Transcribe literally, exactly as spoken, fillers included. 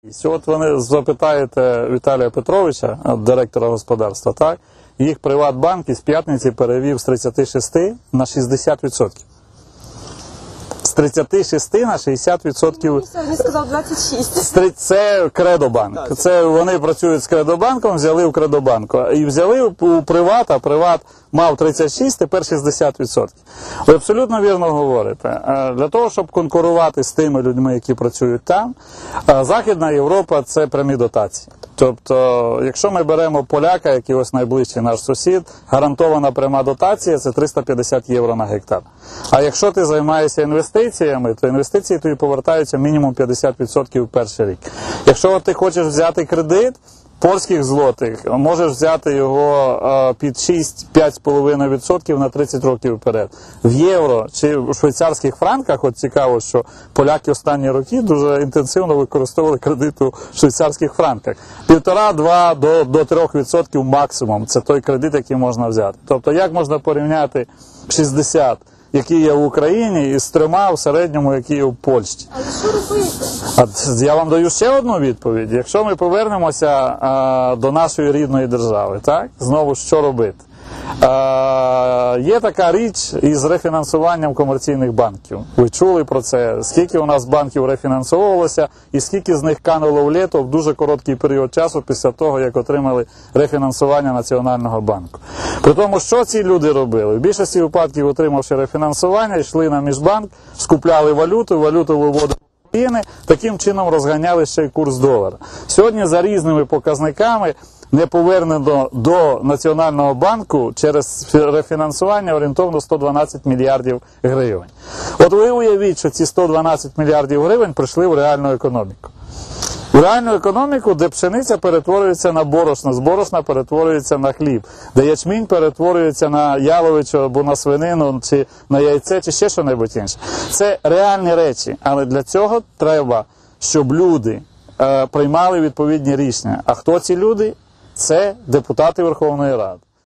От вони запитаєте Віталія Петровича, директора господарства, так? Їх Приватбанк із п'ятниці перевів з тридцяти шести на шістдесят відсотків. З тридцяти шести на шістдесят відсотків. Він сказав двадцять шість. Це Кредобанк. Це вони працюють з Кредобанком, взяли у Кредобанку. І взяли у Приват, а Приват мав тридцять шість, тепер шістдесят відсотків. Ви абсолютно вірно говорите. Для того, щоб конкурувати з тими людьми, які працюють там, Західна Європа – це прямі дотації. Тобто, якщо ми беремо поляка, який ось найближчий наш сусід, гарантована пряма дотація – це триста п'ятдесят євро на гектар. А якщо ти займаєшся інвестиціями, то інвестиції тобі повертаються мінімум п'ятдесят відсотків в перший рік. Якщо ти хочеш взяти кредит польських злотих, можеш взяти його під шість-п'ять з половиною відсотків на тридцять років вперед. В євро чи в швейцарських франках, от цікаво, що поляки останні роки дуже інтенсивно використовували кредит у швейцарських франках. Півтора-два до, до трьох відсотків максимум – це той кредит, який можна взяти. Тобто, як можна порівняти шістдесят, які є в Україні, із трьома в середньому, які є в Польщі? Але що робити? А я вам даю ще одну відповідь. Якщо ми повернемося а, до нашої рідної держави, так? Знову, що робити? А, є така річ із рефінансуванням комерційних банків. Ви чули про це? Скільки у нас банків рефінансовувалося і скільки з них кануло в літо в дуже короткий період часу після того, як отримали рефінансування Національного банку. При тому, що ці люди робили? В більшості випадків, отримавши рефінансування, йшли на міжбанк, скупляли валюту, валюту виводили. Таким чином розганяли ще й курс долара. Сьогодні за різними показниками не повернено до Національного банку через рефінансування орієнтовно сто дванадцять мільярдів гривень. От ви уявіть, що ці сто дванадцять мільярдів гривень прийшли в реальну економіку. В реальну економіку, де пшениця перетворюється на борошно, з борошна перетворюється на хліб, де ячмінь перетворюється на яловичу або на свинину, чи на яйце, чи ще що-небудь інше. Це реальні речі, але для цього треба, щоб люди е, приймали відповідні рішення. А хто ці люди? Це депутати Верховної Ради.